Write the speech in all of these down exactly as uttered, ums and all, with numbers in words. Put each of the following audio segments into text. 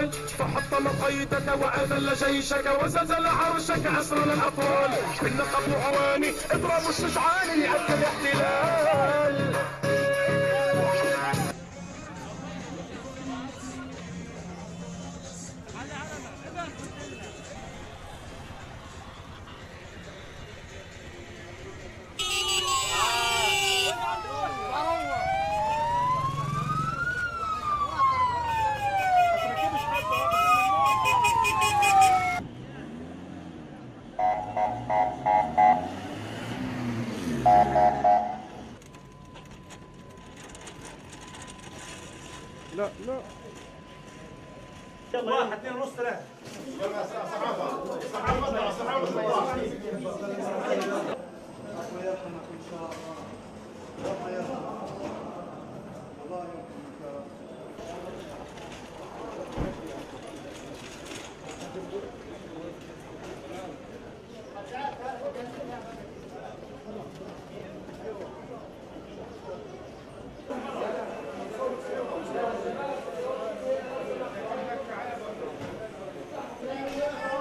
الأبطال، فحطم قيدك وأذل جيشك وزلزل عرشك أسرى الأطفال. بالنقب عواني اضربوا الشجعان لأبكى الاحتلال. لا لا يلا واحد اثنين ونص ثلاثة. يلا صحافة صحافة صحافة الله يرحمك إن شاء الله. الله يرحمك. الله يرحمك.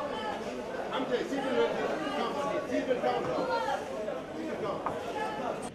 سيب الكاميرا، سيب الكاميرا.